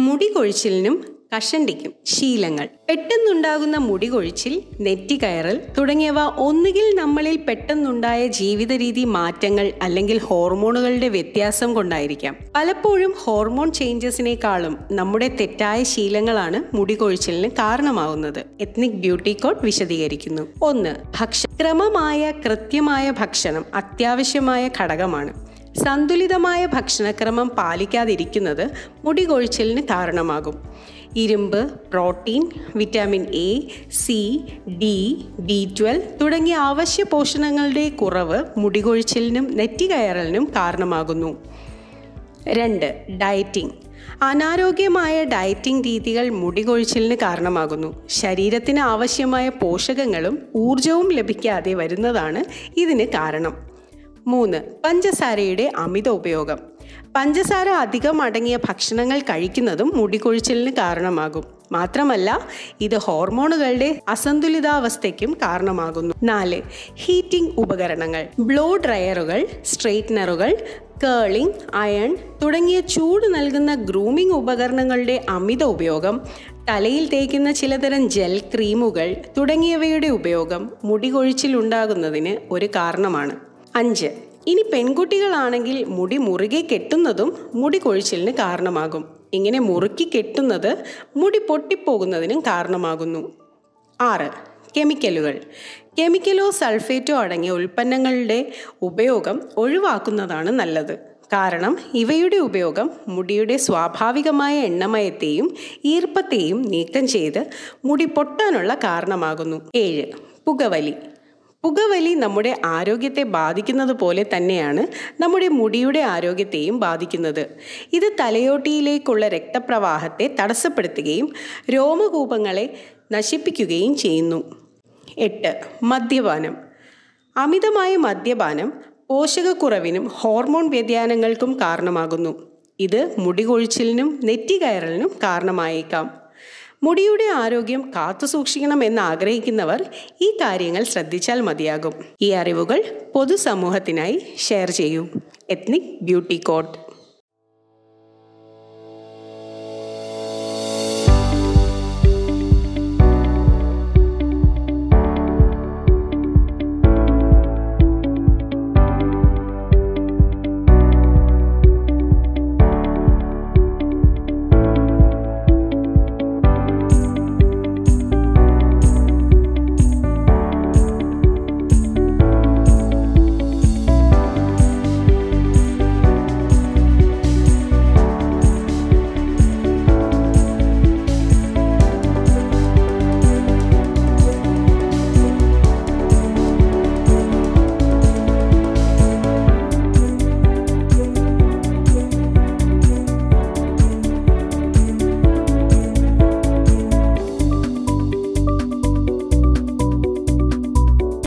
മുടി കൊഴിച്ചിലിനും കഷണ്ടിക്കും ശീലങ്ങൾ. പെട്ടെന്നുണ്ടാകുന്ന മുടി കൊഴിച്ചിൽ, നെറ്റിക്കയറൽ തുടങ്ങിയവ ഒന്നുകിൽ നമ്മളിൽ പെട്ടെന്നുണ്ടായ ജീവിത രീതി മാറ്റങ്ങൾ അല്ലെങ്കിൽ ഹോർമോണുകളുടെ വ്യത്യാസം കൊണ്ടായിരിക്കാം. പലപ്പോഴും ഹോർമോൺ ചേഞ്ചസിനേക്കാളും നമ്മുടെ തെറ്റായ ശീലങ്ങളാണ് മുടി കൊഴിച്ചിലിന് കാരണമാകുന്നത്. എത്നിക് ബ്യൂട്ടി കോഡ് വിശദീകരിക്കുന്നു. 1. ക്രമമായ കൃത്യമായ ഭക്ഷണം അത്യാവശ്യമായ ഘടകമാണ്. സന്തുലിതമായ ഭക്ഷണക്രമം പാലിക്കാതിരിക്കുന്നത് മുടി കൊഴിച്ചിലിന് കാരണമാകും. ഇരുമ്പ്, protein, vitamin A, C, D, B12 തുടങ്ങിയ അവശ്യ പോഷകങ്ങളുടെ കുറവ് മുടി കൊഴിച്ചിലിനും നെറ്റിക്കയറലിനും കാരണമാകുന്നു. 2. ഡയറ്റിംഗ്. അനാരോഗ്യമായ ഡയറ്റിംഗ് രീതികൾ മുടി കൊഴിച്ചിലിന് കാരണമാകുന്നു. ശരീരത്തിന് ആവശ്യമായ പോഷകങ്ങളും ഊർജവും ലഭിക്കാതെ വരുന്നതാണ് ഇതിന് കാരണം. 3. പഞ്ചസാരയുടെ അമിത ഉപയോഗം. പഞ്ചസാര അധികം അടങ്ങിയ ഭക്ഷണങ്ങൾ കഴിക്കുന്നതും മുടി കൊഴിച്ചിലിന് കാരണമാകും. മാത്രമല്ല, ഇത് ഹോർമോണുകളുടെ അസന്തുലിതാവസ്ഥയ്ക്കും കാരണമാകുന്നു. 4. ഹീറ്റിംഗ് ഉപകരണങ്ങൾ. ബ്ലോ ഡ്രയറുകൾ, സ്ട്രെയിറ്റ്നറുകൾ, കേളിംഗ് അയൺ തുടങ്ങിയ ചൂട് നൽകുന്ന ഗ്രൂമിംഗ് ഉപകരണങ്ങളുടെ അമിത ഉപയോഗം, തലയിൽ തേക്കുന്ന ചിലതരം ജെൽ ക്രീമുകൾ തുടങ്ങിയവയുടെ ഉപയോഗം മുടി കൊഴിച്ചിലുണ്ടാകുന്നതിന് ഒരു കാരണമാണ്. 5. ഇനി പെൺകുട്ടികളാണെങ്കിൽ മുടി മുറുകെ കെട്ടുന്നതും മുടി കൊഴിച്ചിലിന് കാരണമാകും. ഇങ്ങനെ മുറുക്കി കെട്ടുന്നത് മുടി പൊട്ടിപ്പോകുന്നതിനും കാരണമാകുന്നു. 6. കെമിക്കലുകൾ. കെമിക്കലോ സൾഫേറ്റോ അടങ്ങിയ ഉൽപ്പന്നങ്ങളുടെ ഉപയോഗം ഒഴിവാക്കുന്നതാണ് നല്ലത്. കാരണം ഇവയുടെ ഉപയോഗം മുടിയുടെ സ്വാഭാവികമായ എണ്ണമയത്തെയും ഈർപ്പത്തെയും നീക്കം ചെയ്ത് മുടി പൊട്ടാനുള്ള കാരണമാകുന്നു. 7. പുകവലി. പുകവലി നമ്മുടെ ആരോഗ്യത്തെ ബാധിക്കുന്നത് പോലെ തന്നെയാണ് നമ്മുടെ മുടിയുടെ ആരോഗ്യത്തെയും ബാധിക്കുന്നത്. ഇത് തലയോട്ടിയിലേക്കുള്ള രക്തപ്രവാഹത്തെ തടസ്സപ്പെടുത്തുകയും രോമകൂപങ്ങളെ നശിപ്പിക്കുകയും ചെയ്യുന്നു. 8. മദ്യപാനം. അമിതമായ മദ്യപാനം പോഷകക്കുറവിനും ഹോർമോൺ വ്യതിയാനങ്ങൾക്കും കാരണമാകുന്നു. ഇത് മുടി കൊഴിച്ചിലിനും നെറ്റിക്കയറലിനും കാരണമായേക്കാം. മുടിയുടെ ആരോഗ്യം കാത്തുസൂക്ഷിക്കണമെന്ന് ആഗ്രഹിക്കുന്നവർ ഈ കാര്യങ്ങൾ ശ്രദ്ധിച്ചാൽ മതിയാകും. ഈ അറിവുകൾ പൊതുസമൂഹത്തിനായി ഷെയർ ചെയ്യൂ. Ethnic beauty code.